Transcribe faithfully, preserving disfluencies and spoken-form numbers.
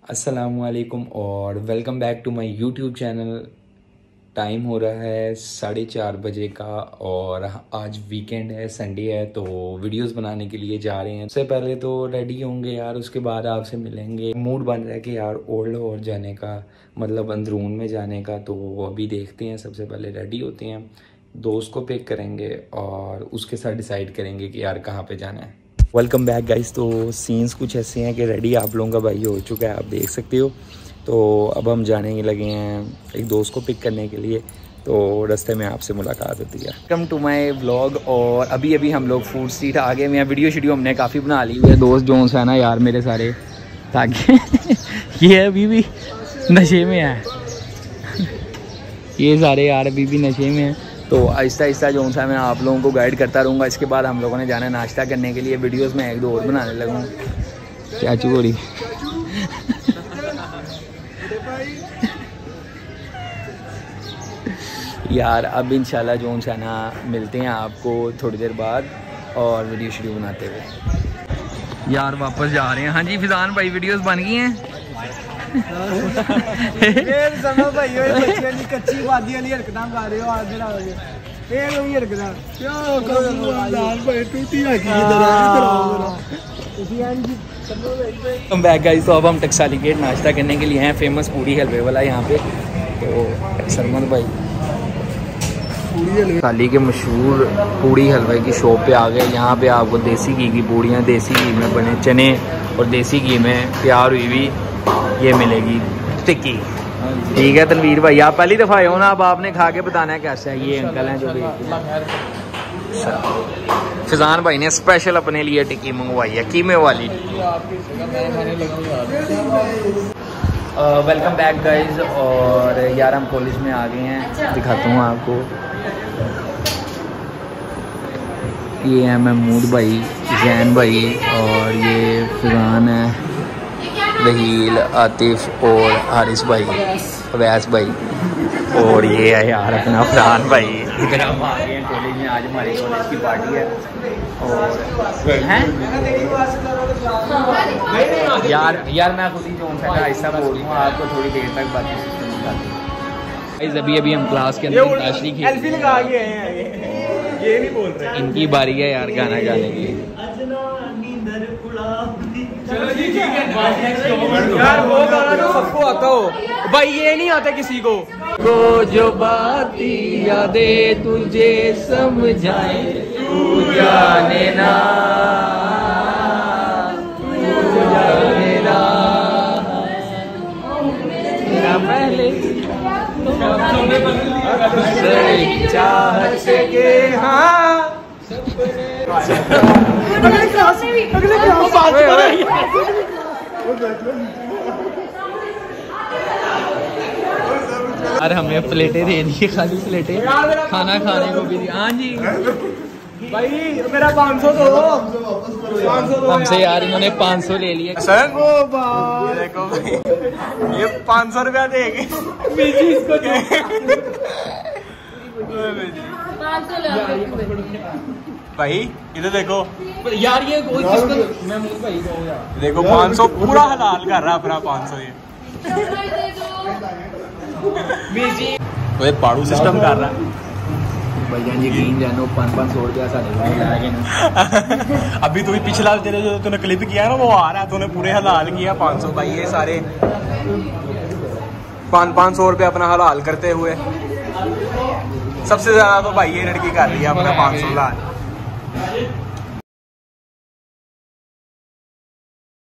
अस्सलामुअलैकुम और welcome back to my YouTube channel. Time हो रहा है साढ़े चार बजे का और आज वीकेंड है, संडे है, तो वीडियोस बनाने के लिए जा रहे हैं। सबसे पहले तो रेडी होंगे यार, उसके बाद आपसे मिलेंगे। मूड बन रहा है कि यार ओल्ड लाहौर जाने का, मतलब अंदरून में जाने का, तो वो अभी देखते हैं। सबसे पहले रेडी होते हैं, दोस्त को पिक करेंगे और उसके साथ डिसाइड करेंगे कि यार कहाँ पे जाना है। Welcome back guys. तो सीन्स कुछ ऐसे हैं कि रेडी आप लोगों का भाई हो चुका है, आप देख सकते हो। तो अब हम जाने के लगे हैं एक दोस्त को पिक करने के लिए, तो रास्ते में आपसे मुलाकात होती है। Welcome to my vlog. और अभी अभी हम लोग फूड स्ट्रीट आ गए हैं। वीडियो शीडियो हमने काफ़ी बना ली हुई है। दोस्त जो है ना यार मेरे सारे ताकि ये अभी भी नशे में है ये सारे यार अभी भी नशे में हैं। तो आहिस्ता आहिस्ता जो सा मैं आप लोगों को गाइड करता रहूँगा। इसके बाद हम लोगों ने जाना है नाश्ता करने के लिए। वीडियोस में एक दो और बनाने लगूँ। क्या चोरी यार अब इंशाल्लाह जो सा ना मिलते हैं आपको थोड़ी देर बाद और वीडियो शुरू बनाते हुए। यार वापस जा रहे हैं। हाँ जी फिजान भाई, वीडियोस बन गई हैं। कच्ची वादी वाली हरकतां कर रहे हो आज ना फिर वही हरकतां क्यों करो यार भाई टूटी रखी इधर इधर। Come back guys. तो अब हम टकसाली गेट नाश्ता करने के लिए हैं, फेमस पूड़ी हलवे वाला यहाँ पे। तो सलमान भाई टकसाली के मशहूर पूड़ी हलवे की शॉप पे आ गए। यहाँ पे आपको देसी घी की पूड़ियाँ, देसी घी में बने चने और देसी घी में तैयार हुई हुई ये मिलेगी टिक्की। ठीक है तनवीर भाई, आप पहली दफ़ा आए हो ना, अब आपने खा के बताना है कैसा है। ये अंकल हैं जो फिजान भाई ने स्पेशल अपने लिए टिक्की मंगवाई है, कीमे वाली। Welcome back guys. और यार हम कॉलेज में आ गए हैं, दिखाता हूँ आपको। ये है महमूद भाई, जैन भाई और ये फिजान है, वहील, आतिफ और हारिस भाई, अवैस भाई और ये है यार अपना फरहान भाई। इधर हम आ गए हैं कॉलेज में। आज हमारे कॉलेज की पार्टी है और हैं यार यार मैं खुद ही जो सा ऐसा बोल रहा हूँ आपको थोड़ी देर तक बात। अभी अभी हम क्लास के अंदर ताशरी की ये नहीं बोल रहे। इनकी बारी है यार गाना गाने की। चलो जी ठीक है यार, वो गाना तो सबको आता हो भाई, ये नहीं आता किसी को। को जो बात यादें तुझे समझाए तू जाने ना, तू जाने ना ना पहले चाहत के हाँ अगले क्लास में अगले क्लास बात कर रही है। यार हमें प्लेटें दे दी, खाली प्लेटें, खाना खाने को भी दी। हाँ जी भाई मेरा पाँच सौ दो पाँच सौ हमसे यार इन्होंने पाँच सौ ले लिए सर। ओ भाई देखो भाई ये पाँच सौ रुपया देगी इसको भाई। इधर देखो यार ये महमूद भाई देखो पाँच सौ पूरा हलाल कर रहा अपना पाँच सौ ये तो ये पाड़ू सिस्टम कर रहा है भैया। यकीन जानो पाँच पाँच सौ रुपया साढ़े अभी तू भी पिछला तेरे जो तूने क्लिप किया ना वो आ रहा है, तूने पूरे हलाल किया पाँच सौ। भाई ये सारे पाँच पाँच सौ रुपया अपना हलाल करते हुए सबसे ज्यादा तो भाई ये लड़की कर रही है अपना पाँच सौ हलाल।